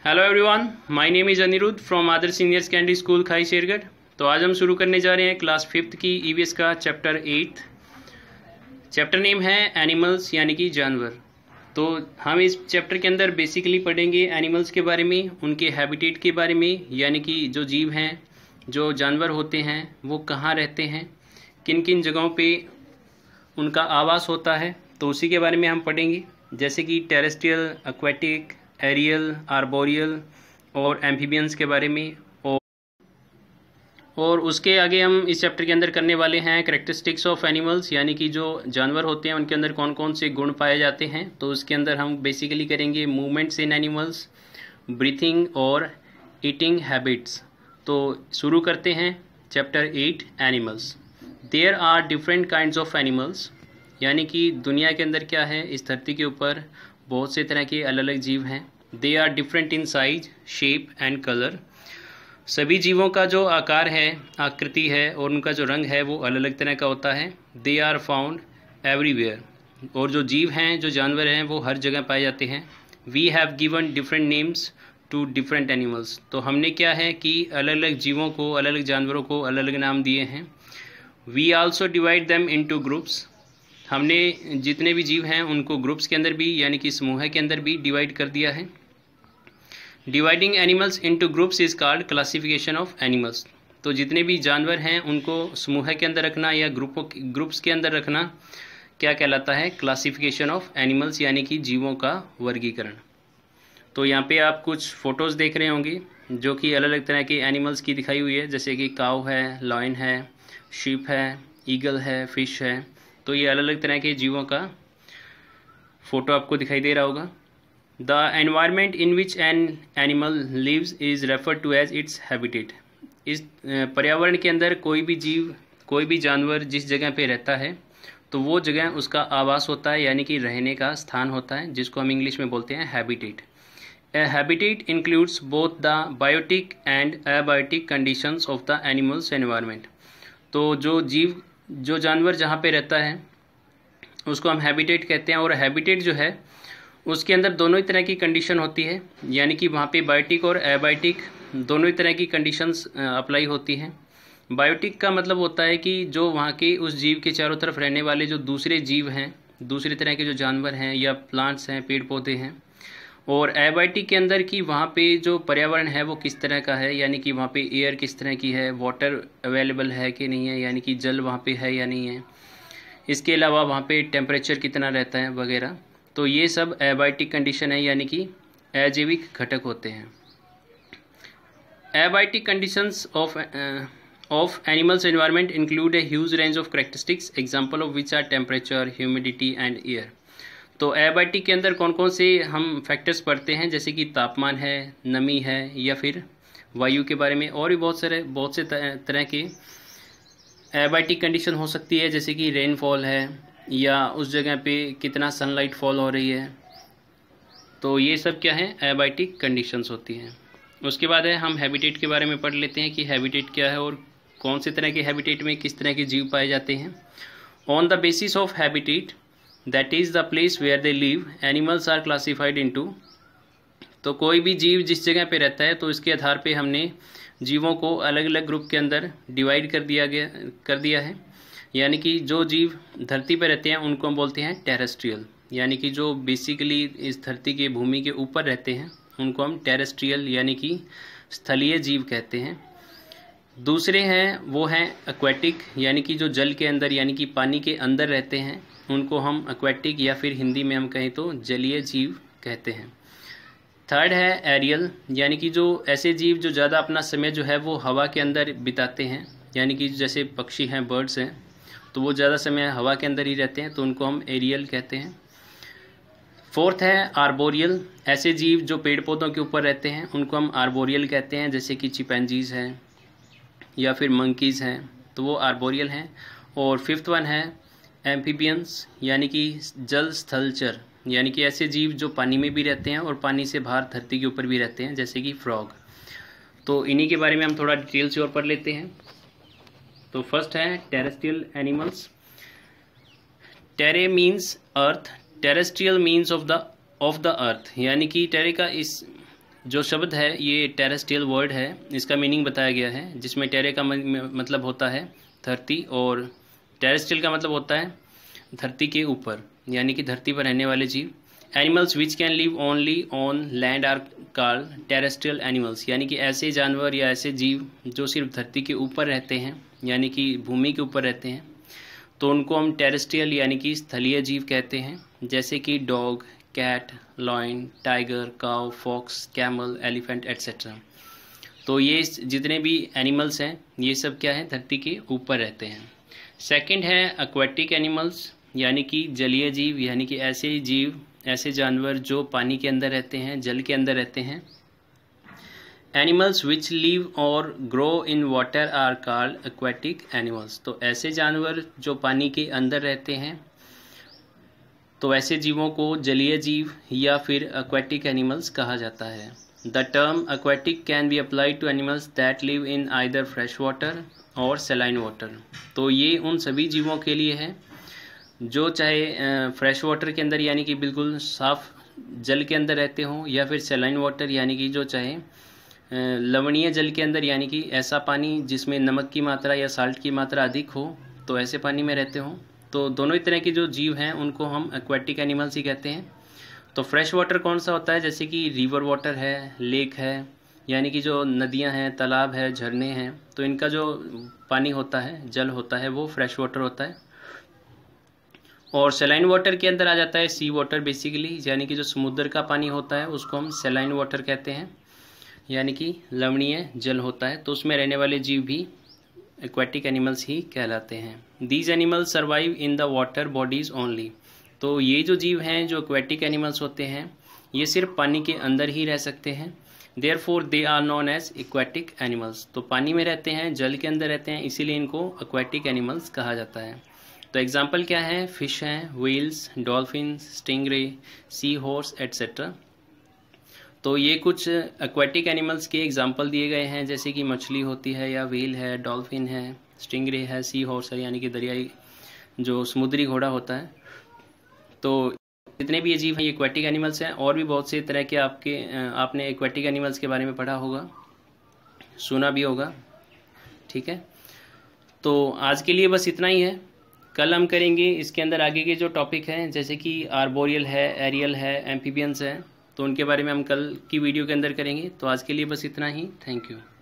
Hello everyone, my name is Aniruddh from Adarsh senior secondary school Khai Shergarh. तो आज हम शुरू करने जा रहे हैं क्लास 5th की ईवीएस का चैप्टर 8। चैप्टर नेम है एनिमल्स यानी कि जानवर। तो हम इस चैप्टर के अंदर बेसिकली पढ़ेंगे एनिमल्स के बारे में, उनके हैबिटेट के बारे में, यानी कि जो जीव हैं, जो जानवर होते हैं वो कहाँ रहते हैं, किन किन जगहों पे उनका आवास होता है, तो उसी के बारे में हम पढ़ेंगे। जैसे कि टेरेस्ट्रियल, एक्वेटिक, एरियल, आर्बोरियल और एम्फीबियंस के बारे में। और उसके आगे हम इस चैप्टर के अंदर करने वाले हैं कैरेक्टरिस्टिक्स ऑफ एनिमल्स, यानी कि जो जानवर होते हैं उनके अंदर कौन कौन से गुण पाए जाते हैं। तो उसके अंदर हम बेसिकली करेंगे मूवमेंट्स इन एनिमल्स, ब्रीथिंग और ईटिंग हैबिट्स। तो शुरू करते हैं chapter 8 animals. There are different kinds of animals, यानी कि दुनिया के अंदर क्या है, इस धरती के ऊपर बहुत से तरह के अलग अलग जीव हैं। They are different in size, shape and colour. सभी जीवों का जो आकार है, आकृति है और उनका जो रंग है वो अलग अलग तरह का होता है। दे आर फाउंड एवरीवेयर, और जो जीव हैं, जो जानवर हैं वो हर जगह पाए जाते हैं। We have given different names to different animals. तो हमने क्या है कि अलग अलग जीवों को, अलग अलग जानवरों को अलग अलग नाम दिए हैं। We also divide them into groups. हमने जितने भी जीव हैं उनको ग्रुप्स के अंदर भी, यानी कि समूह के अंदर भी डिवाइड कर दिया है। Dividing animals into groups is called classification of animals. तो जितने भी जानवर हैं उनको समूह के अंदर रखना या ग्रुप्स के अंदर रखना क्या कहलाता है, क्लासिफिकेशन ऑफ एनिमल्स, यानी कि जीवों का वर्गीकरण। तो यहाँ पे आप कुछ फोटोज़ देख रहे होंगे जो कि अलग अलग तरह के एनिमल्स की दिखाई हुई है, जैसे कि काऊ है, लॉयन है, शीप है, ईगल है, फिश है। तो ये अलग अलग तरह के जीवों का फोटो आपको दिखाई दे रहा होगा। The environment in which an animal lives is referred to as its habitat. इस पर्यावरण के अंदर कोई भी जीव, कोई भी जानवर जिस जगह पे रहता है तो वो जगह उसका आवास होता है, यानी कि रहने का स्थान होता है, जिसको हम इंग्लिश में बोलते हैं habitat. A habitat includes both the biotic and abiotic conditions of the animal's environment. तो जो जानवर जहाँ पे रहता है उसको हम हैबिटेट कहते हैं। और हैबिटेट जो है उसके अंदर दोनों ही तरह की कंडीशन होती है, यानी कि वहाँ पे बायोटिक और एबायोटिक दोनों ही तरह की कंडीशंस अप्लाई होती हैं। बायोटिक का मतलब होता है कि जो वहाँ के उस जीव के चारों तरफ रहने वाले जो दूसरे जीव हैं, दूसरे तरह के जो जानवर हैं या प्लांट्स हैं, पेड़ पौधे हैं। और एबायोटिक के अंदर कि वहाँ पे जो पर्यावरण है वो किस तरह का है, यानी कि वहाँ पे एयर किस तरह की है, वाटर अवेलेबल है कि नहीं है, यानी कि जल वहाँ पे है या नहीं है। इसके अलावा वहाँ पे टेम्परेचर कितना रहता है वगैरह। तो ये सब एबायोटिक कंडीशन है, यानी कि अजैविक घटक होते हैं। Abiotic conditions of animals environment include a huge range of characteristics, example of which are temperature, humidity and air. तो एबायोटिक के अंदर कौन कौन से हम फैक्टर्स पढ़ते हैं, जैसे कि तापमान है, नमी है, या फिर वायु के बारे में। और भी बहुत से तरह के एबायोटिक कंडीशन हो सकती है, जैसे कि रेनफॉल है या उस जगह पे कितना सनलाइट फॉल हो रही है। तो ये सब क्या है, एबायोटिक कंडीशंस होती हैं। उसके बाद है हम हैबिटेट के बारे में पढ़ लेते हैं कि हैबिटेट क्या है और कौन से तरह के हैबिटेट में किस तरह के जीव पाए जाते हैं। On the basis of habitat, that is the place where they live, animals are classified into. तो कोई भी जीव जिस जगह पे रहता है तो इसके आधार पे हमने जीवों को अलग अलग ग्रुप के अंदर डिवाइड कर दिया है। यानी कि जो जीव धरती पर रहते हैं उनको हम बोलते हैं टेरेस्ट्रियल, यानी कि जो बेसिकली इस धरती के भूमि के ऊपर रहते हैं उनको हम टेरेस्ट्रियल यानी कि स्थलीय जीव कहते हैं। दूसरे हैं वो हैं एक्वेटिक, यानी कि जो जल के अंदर यानी कि पानी के अंदर रहते हैं उनको हम एक्वेटिक या फिर हिंदी में हम कहें तो जलीय जीव कहते हैं। थर्ड है एरियल, यानी कि जो ऐसे जीव जो ज़्यादा अपना समय जो है वो हवा के अंदर बिताते हैं, यानी कि जैसे पक्षी हैं, बर्ड्स हैं, तो वो ज़्यादा समय हवा के अंदर ही रहते हैं, तो उनको हम एरियल कहते हैं। फोर्थ है आर्बोरियल, ऐसे जीव जो पेड़ पौधों के ऊपर रहते हैं उनको हम आर्बोरियल कहते हैं, जैसे कि चिंपैंजीज हैं या फिर मंकीज़ हैं, तो वो आर्बोरियल हैं। और फिफ्थ वन है एम्फीबियंस, यानी कि जल स्थलचर, यानी कि ऐसे जीव जो पानी में भी रहते हैं और पानी से बाहर धरती के ऊपर भी रहते हैं, जैसे कि फ्रॉग। तो इन्हीं के बारे में हम थोड़ा डिटेल से और पढ़ लेते हैं। तो फर्स्ट है terrestrial animals. Terre means earth, terrestrial means of the earth, यानी कि टेरे का इस जो शब्द है ये टेरेस्ट्रियल वर्ड है, इसका मीनिंग बताया गया है, जिसमें टेरे का मतलब होता है धरती और टेरेस्ट्रियल का मतलब होता है धरती के ऊपर, यानी कि धरती पर रहने वाले जीव। Animals which can live only on land are called terrestrial animals, यानी कि ऐसे जानवर या ऐसे जीव जो सिर्फ धरती के ऊपर रहते हैं, यानी कि भूमि के ऊपर रहते हैं, तो उनको हम टेरेस्ट्रियल यानी कि स्थलीय जीव कहते हैं। जैसे कि dog, cat, lion, tiger, cow, fox, camel, elephant etcetera. तो ये जितने भी एनिमल्स हैं ये सब क्या है, धरती के ऊपर रहते हैं। सेकंड है एक्वेटिक एनिमल्स, यानी कि जलीय जीव, यानी कि ऐसे जीव, ऐसे जानवर जो पानी के अंदर रहते हैं, जल के अंदर रहते हैं। एनिमल्स विच लिव और grow in water are called aquatic animals. तो ऐसे जानवर जो पानी के अंदर रहते हैं, तो ऐसे जीवों को जलीय जीव या फिर एक्वेटिक एनिमल्स कहा जाता है। The term aquatic can be applied to animals that live in either fresh water और सलाइन वाटर। तो ये उन सभी जीवों के लिए है जो चाहे फ्रेश वाटर के अंदर यानी कि बिल्कुल साफ जल के अंदर रहते हों, या फिर सलाइन वाटर यानी कि जो चाहे लवणीय जल के अंदर, यानी कि ऐसा पानी जिसमें नमक की मात्रा या साल्ट की मात्रा अधिक हो, तो ऐसे पानी में रहते हों। तो दोनों ही तरह के जो जीव हैं उनको हम एक्वेटिक एनिमल्स ही कहते हैं। तो फ्रेश वाटर कौन सा होता है, जैसे कि रिवर वाटर है, लेक है, यानी कि जो नदियां हैं, तालाब है, झरने हैं, तो इनका जो पानी होता है, जल होता है, वो फ्रेश वाटर होता है। और सलाइन वाटर के अंदर आ जाता है सी वाटर बेसिकली, यानी कि जो समुद्र का पानी होता है उसको हम सलाइन वाटर कहते हैं, यानी कि लवणीय जल होता है। तो उसमें रहने वाले जीव भी एक्वेटिक एनिमल्स ही कहलाते हैं। These animals survive in the water bodies only. तो ये जो जीव हैं जो एक्वेटिक एनिमल्स होते हैं ये सिर्फ पानी के अंदर ही रह सकते हैं। Therefore they are known as aquatic animals. तो पानी में रहते हैं, जल के अंदर रहते हैं, इसीलिए इनको एक्वेटिक एनिमल्स कहा जाता है। तो एग्जाम्पल क्या है, फिश हैं, whales, dolphin, stingray, sea horse etcetera. तो ये कुछ एक्वेटिक एनिमल्स के एग्जाम्पल दिए गए हैं, जैसे कि मछली होती है या व्हेल है, डॉल्फिन है, स्टिंगरे है, सी हॉर्स है, यानी कि दरियाई जो समुद्री घोड़ा होता है। तो जितने भी ये जीव हैं ये एक्वेटिक एनिमल्स हैं। और भी बहुत से तरह के आपने एक्वेटिक एनिमल्स के बारे में पढ़ा होगा, सुना भी होगा, ठीक है। तो आज के लिए बस इतना ही है। कल हम करेंगे इसके अंदर आगे के जो टॉपिक हैं, जैसे कि आर्बोरियल है, एरियल है, एम्फीबियंस है, तो उनके बारे में हम कल की वीडियो के अंदर करेंगे। तो आज के लिए बस इतना ही। Thank you.